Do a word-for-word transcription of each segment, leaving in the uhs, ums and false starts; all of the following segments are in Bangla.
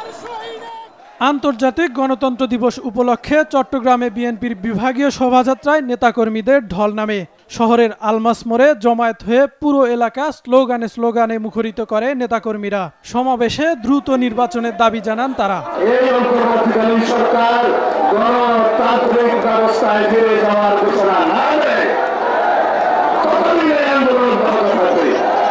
আন্তর্জাতিক গণতন্ত্র দিবস উপলক্ষে চট্টগ্রামে বিএনপির বিভাগীয় শোভাযাত্রায় নেতাকর্মীদের ঢল নামে। শহরের আলমাস মোড়ে জমায়েত হয়ে পুরো এলাকা স্লোগানে স্লোগানে মুখরিত করে নেতাকর্মীরা। সমাবেশে দ্রুত নির্বাচনের দাবি জানান তারা। এই অন্তর্বর্তীকালীন সরকার গণতান্ত্রিক ব্যবস্থায় ফিরে যাওয়ার ঘোষণা না দেয় ততদিন এই আন্দোলন অব্যাহত থাকবে।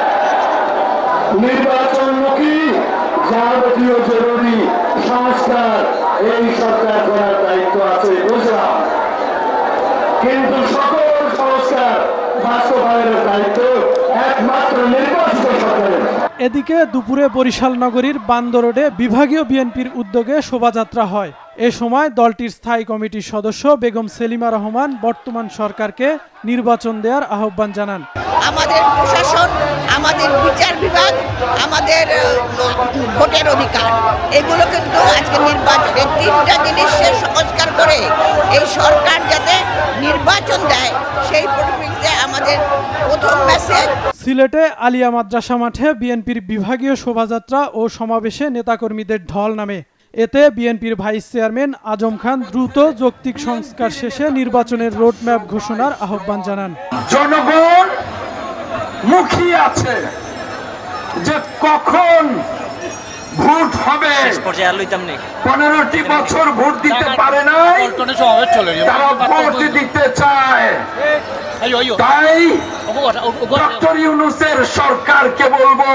নির্বাচনমুখী যাবতীয় জরুরি সংস্কার এই সরকার করার দায়িত্ব আছে বুঝলাম, কিন্তু সকল সংস্কার বাস্তবায়নের দায়িত্ব একমাত্র নির্বাচিত সরকারের। এদিকে দুপুরে বরিশাল নগরীর বান্দর রোডে বিভাগীয় বিএনপির উদ্যোগে শোভাযাত্রা হয়। এ সময় দলটির স্থায়ী কমিটির সদস্য বেগম সেলিমা রহমান বর্তমান সরকারকে নির্বাচন দেওয়ার আহ্বান জানান। আমাদের প্রশাসন, আমাদের বিচার বিভাগ, আমাদের ভোটের অধিকার, এগুলো কিন্তু আজকে নির্বাচন এই তিনটা জিনিসের সংস্কার করে এই সরকার যাতে নির্বাচন দেয় সেই পরিপ্রেক্ষিতে আমাদের প্রথম মেসেজ। সিলেটে আলিয়া মাদ্রাসা মাঠে বিএনপির বিভাগীয় শোভাযাত্রা ও সমাবেশে নেতাকর্মীদের ঢল নামে। এতে বিএনপির ভাইস চেয়ারম্যান আজম খান দ্রুত যৌক্তিক সংস্কার শেষে নির্বাচনের রোডম্যাপ ঘোষণার আহ্বান জানান। জনগণ মুখিয়ে আছে যে কখন ভোট হবে। পনেরোটি বছর ভোট দিতে পারে নাই, তারা ভোট দিতে চায়। তাই ডক্টর ইউনূসের সরকারকে বলবো,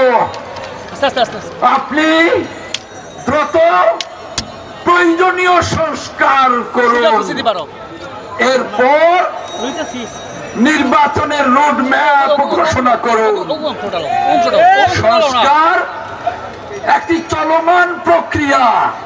আপনি দ্রুত প্রয়োজনীয় সংস্কার করুন, এরপর নির্বাচনের রোডম্যাপ ঘোষণা করুন। সংস্কার একটি চলমান প্রক্রিয়া,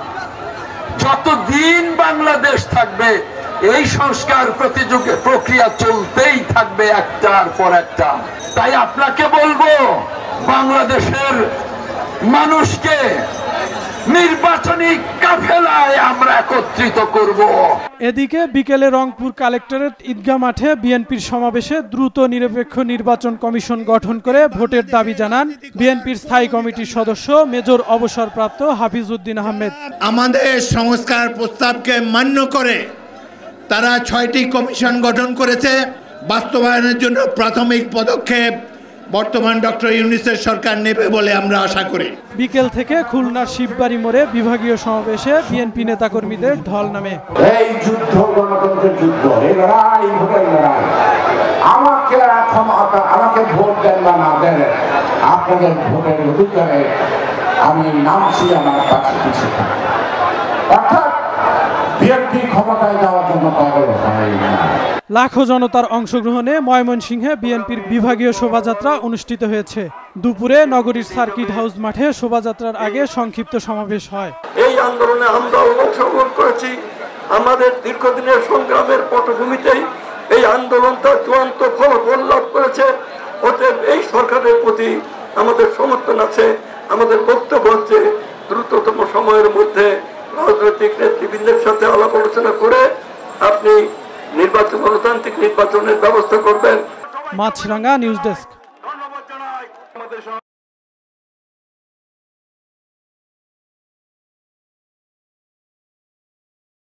যতদিন বাংলাদেশ থাকবে এই সংস্কার প্রতিযোগী প্রক্রিয়া চলতেই থাকবে একটার পর একটা। তাই আপনাকে বলবো, বাংলাদেশের মানুষকে নির্বাচনী কাফেলায় আমরা একত্রিত করব। এদিকে বিকেলে রংপুর কালেক্টরেট ঈদগাহ মাঠে বিএনপির সমাবেশে দ্রুত নিরপেক্ষ নির্বাচন কমিশন গঠন করে ভোটের দাবি জানান বিএনপির স্থায়ী কমিটির সদস্য মেজর অবসরপ্রাপ্ত হাফিজ উদ্দিন আহমেদ। আমাদের সংস্কার প্রস্তাবকে মান্য করে তারা ছয়টি কমিশন গঠন করেছে। বাস্তবায়নের জন্য প্রাথমিক পদক্ষেপ বর্তমান ডক্টর ইউনূসের সরকার নেবে বলে আমরা আশা করি। বিকেল থেকে খুলনার শিববাড়ি মোড়ে বিভাগীয় সমাবেশে বিএনপি নেতাকর্মীদের ঢল নামে। এই যুদ্ধ গণতন্ত্রের যুদ্ধ, এই লড়াই ভোটের লড়াই। আমাকে ক্ষমতা, আমাকে ভোট দেন বা না দেন, আপনাদের ভোটের অধিকারে আমি নামছি আমার কাছে কিছু। অর্থাৎ বিএনপি ক্ষমতায় যাওয়ার জন্য পাগল হয় না। লাখো জনতার অংশগ্রহণে ময়মনসিংহে বিএনপির বিভাগীয় শোভাযাত্রা অনুষ্ঠিত হয়েছে। দুপুরে নগরীর সার্কিট হাউস মাঠে শোভাযাত্রার আগে সংক্ষিপ্ত সমাবেশ হয়। এই আন্দোলনে আমরা অংশগ্রহণ করেছি। আমাদের দীর্ঘদিনের সংগ্রামের পটভূমিতেই এই আন্দোলনটা চূড়ান্ত ফলাফল লাভ করেছে। অতএব এই সরকারের প্রতি আমাদের সমর্থন আছে। আমাদের বক্তব্য হচ্ছে দ্রুততম সময়ের মধ্যে রাজনৈতিক নেতৃবৃন্দের সাথে আলাপ আলোচনা করে আপনি নির্বাচন গণতান্ত্রিক নির্বাচনের ব্যবস্থা করবেন। Maasranga news desk.